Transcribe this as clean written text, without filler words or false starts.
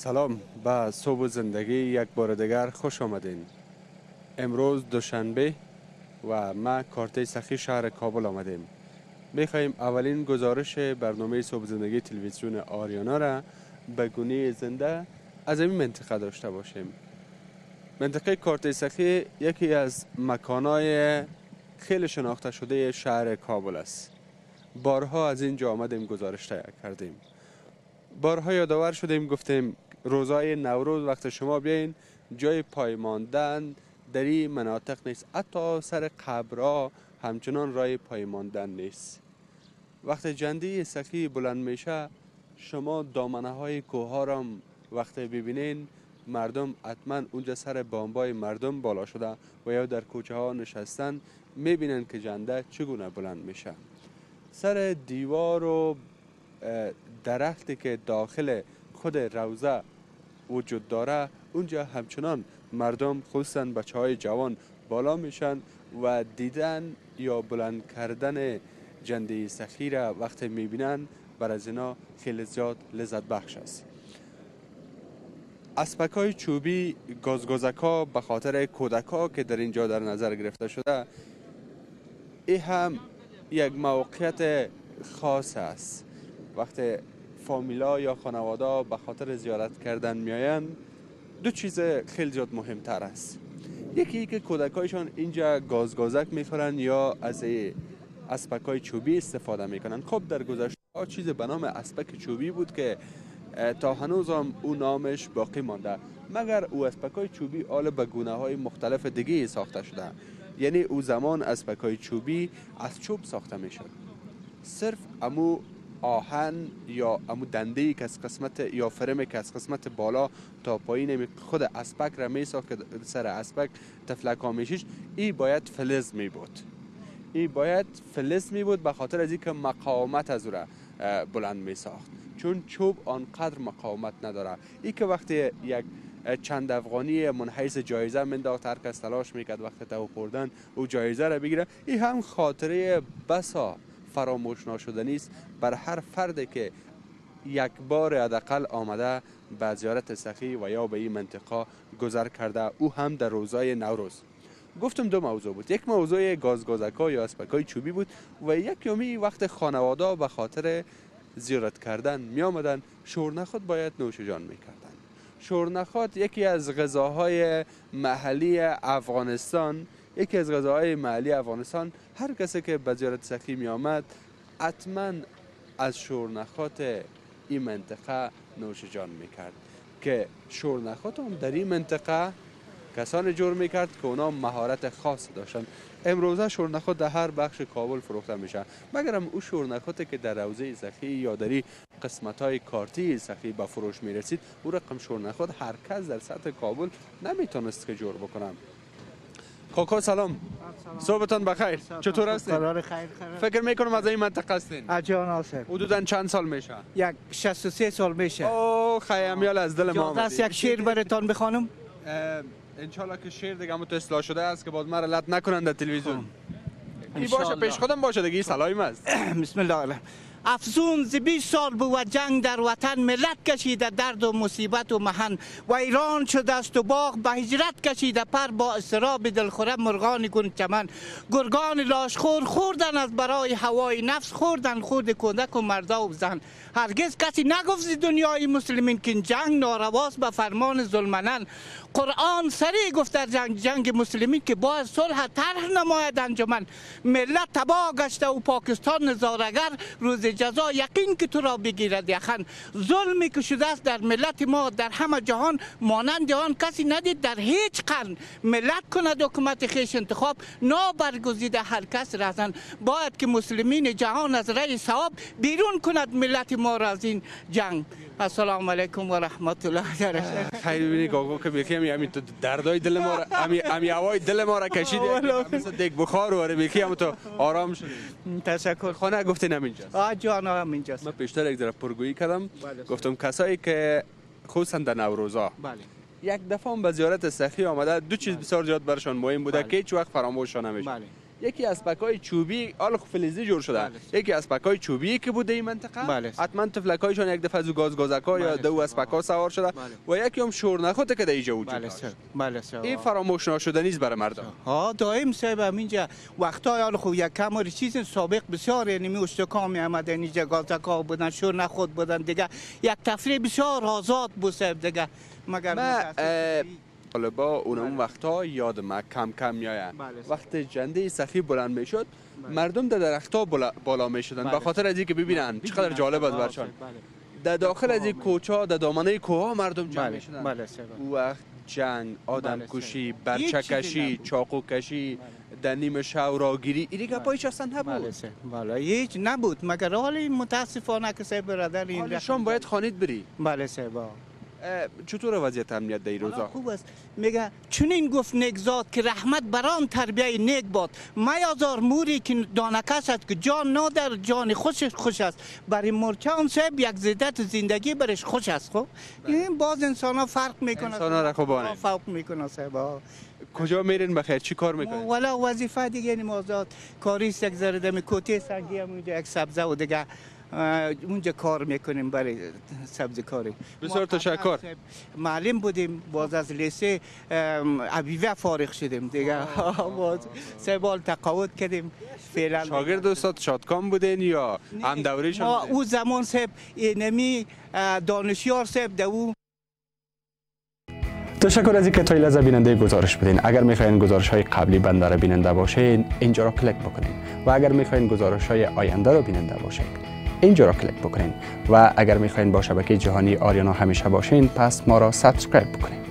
سلام به صبح زندگی یک بار دیگر خوش آمدین. امروز دوشنبه و ما کارته سخی شهر کابل آمدیم. میخواهیم اولین گزارش برنامه صبح زندگی تلویزیون آریانا را به گونه زنده از این منطقه داشته باشیم. منطقه کارته سخی یکی از مکانهای خیلی شناخته شده شهر کابل است. بارها از اینجا آمدیم گزارش تهیه کردیم. بارها یادآور شدیم گفتیم روزای نوروز وقت شما بیاین جای پایماندن در این مناطق نیست، حتی سر قبرها همچنان رای پایماندن نیست. وقت جنده سخی بلند میشه شما دامنه های کوه ها را وقتی ببینین مردم حتما اونجا سر بامبای مردم بالا شده و یا در کوچه ها نشستن میبینن که جنده چگونه بلند میشه. سر دیوار و درختی که داخل خود روضه وجود داره اونجا همچنان مردم خصوصا بچه های جوان بالا میشن و دیدن یا بلند کردن جنده سخی را وقتی میبینن بر از اینا خیلی زیاد لذت بخش است. اسپک های چوبی گازگازک ها به خاطر کودک ها که در اینجا در نظر گرفته شده، این هم یک موقعیت خاص است. وقتی فامیلا یا خانواده به خاطر زیارت کردن میاین دو چیز خیلی زیاد مهمتر است. یکی که کودکایشان اینجا گازگازک میخورن یا از اسپک های چوبی استفاده میکنن. خب در گذشته ها چیز به نام اسپک چوبی بود که تا هنوز هم او نامش باقی مانده، مگر او اسپک های چوبی آل به گونه های مختلف دیگه ساخته شده. یعنی او زمان اسپک های چوبی از چوب ساخته میشد. صرف امو آهن یا امو دنده که از قسمت یا فرم که از قسمت بالا تا پایین خود اسپک را میساخت که سر اسپک تفلک ها میشیش، ای باید فلز می بود. ای باید فلز می بود به خاطر از اینکه مقاومت از او را بلند می ساخت، چون چوب آنقدر مقاومت نداره. ای که وقتی یک چند افغانی منحیث جایزه منداخت هر کس تلاش میکرد وقت تو خوردن او جایزه را بگیره، این هم خاطره بسا فراموش ناشدنی است بر هر فردی که یک بار حداقل آمده به زیارت سخی و یا به این منطقه گذر کرده، او هم در روزای نوروز. گفتم دو موضوع بود. یک موضوع گازگازک‌ها یا اسپک‌های چوبی بود و یک یومی وقت خانواده به خاطر زیارت کردن می آمدن شورنخود باید نوش جان می کردن. شورنخود یکی از غذاهای محلی افغانستان، هر کسی که به زیارت سخی می آمد حتما از شورنخود این منطقه نوش جان می کرد که شورنخود هم در این منطقه کسان جور می کرد که اونا مهارت خاص داشتن. امروزه شورنخود در هر بخش کابل فروخته میشه، مگرم او شورنخودی که در روضه سخی یا در قسمت های کارتی سخی به فروش می رسید، او رقم شورنخود هر کس در سطح کابل نمیتونست که جور بکنم. کاکا سلام. صبحتان بخیر. چطور هستین؟ قرار خیر. فکر میکنم از این منطقه هستین. اجان ناصر. حدوداً چند سال میشه؟ یک 63 سال میشه. اوه خیامیال از دل ما آمدید. یک شعر براتون بخوانم؟ انشالله که شعر دیگه هم تو اصلاح شده است که باز مرا لط نکنن در تلویزیون. این باشه پیش خودم باشه دیگه، سلایم است. بسم الله الرحمن. افزون ز 20 سال بود جنگ در وطن، ملت کشیده درد و مصیبت و محن، و ایران شده است و باغ به هجرت کشیده پر، با اضطراب دلخوره مرغان گون چمن. گرگان لاشخور خوردن از برای هوای نفس، خوردن خود کودک و مردا و زن. هرگز کسی نگفت ز دنیای مسلمین که این جنگ نارواست به فرمان ظلمنن. قرآن سریع گفت در جنگ مسلمین که باید صلح طرح نماید انجمن. ملت تباه گشته و پاکستان نظاره‌گر، روز جزا یقین که تو را بگیرد یخن. ظلمی که شده است در ملت ما در همه جهان، مانند آن کسی ندید در هیچ قرن. ملت کند حکومت خویش انتخاب، نابرگزیده هر کس رهزن. باید که مسلمین جهان از رای ثواب، بیرون کند ملت ما را از این جنگ. السلام علیکم و رحمت الله وبرکاته. خیلی ببینی کاکا که میگم همین تو دردای دل ما را همی هوای دل ما را کشیدی، مثل دیگ بخار و میگی هم تو آرام شدی. تشکر. خانه گفتین همینجاست؟ جان همینجاست. من پیشتر یک ذره پرگویی کردم. گفتم کسایی که خصوصا در نوروزا یک دفعه به زیارت سخی آمده، دو چیز بسیار زیاد برشان مهم بوده که هیچ وقت فراموش نمیشه. یکی اسپک‌های چوبی حالا فلزی جور شده. یکی اسپک‌های چوبی که بوده این منطقه. حتما تفلک‌هایشون یک دفعه از گاز گازک‌ها یا دو اسپک‌ها سوار شده و یکی هم شور نخوته که در اینجا وجود داشت. بله سر. این فراموش ناشدنی است برای مردم. ها دائم صاحب اینجا وقتا حالا خب یک کم چیز سابق بسیار یعنی می استکام می آمدن اینجا گازک‌ها بودن شور نخود بودن دیگه یک تفریح بسیار آزاد بود صاحب دیگه مگر با اون وقتا یاد ما کم کم میآید. وقت جنده سخی بلند میشد مردم در درختها بالا میشدن به خاطر از اینکه ببینن چقدر جالب است برشان. در داخل از این کوچه در دامنه کوه مردم جمع میشدن. وقت جنگ، آدم کشی، برچه کشی، چاقو کشی، در نیم شب راگیری اینی که پایش اصلا نبود. بله هیچ نبود مگر حالی متاسفانه که صاحب برادر این حالشان باید خانید بری. بله صاحب. چطور وضعیت امنیت در این روزا؟ خوب است. میگه چنین گفت نگزاد که رحمت بران تربیه نیک باد. میازار موری که دانکس است که جان نادر جان خوش است. برای مرچان صاحب یک زیدت زندگی برش خوش است. خب این باز انسان ها فرق میکنه. انسان ها رخوبانه. فرق میکنه صاحب. کجا میرین بخیر چی کار میکنین؟ والا وظیفه دیگه نمازات کاری است یک ذره دم کوته سنگی هم اونجا یک سبزه و دیگه اونجا کار میکنیم برای سبزی کاری. بسیار تشکر. معلم بودیم باز از لیسه ابیوه فارغ شدیم دیگه باز 3 سال تقاعد کردیم فعلا. شاگرد استاد شادکام بودین یا هم دوریشان؟ ما او زمان صاحب اینمی دانشیار صاحب دو. تشکر از اینکه تا این لحظه بیننده گزارش بودین. اگر میخواین گزارش های قبلی بنده را بیننده باشین اینجا را کلیک بکنین و اگر میخواین گزارش های آینده را بیننده باشین اینجا را کلیک بکنین و اگر میخواین با شبکه جهانی آریانا همیشه باشین پس ما را سابسکرایب بکنین.